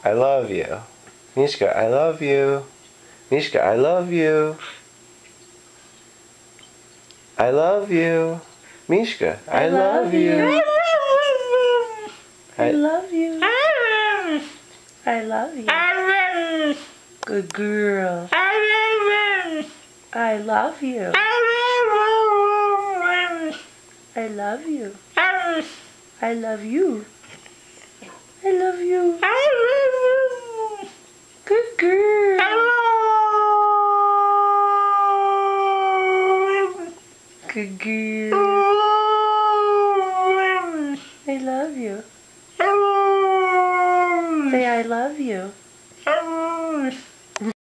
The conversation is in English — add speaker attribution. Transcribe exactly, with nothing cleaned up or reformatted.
Speaker 1: I love you. Mishka, I love you. Mishka, I love you. I love you. Mishka, I,
Speaker 2: I
Speaker 1: love,
Speaker 2: love
Speaker 1: you.
Speaker 2: you.
Speaker 1: I,
Speaker 2: I love you. I love you. Good girl. I love you. I love you. I love you. I love you. Good girl. Good girl.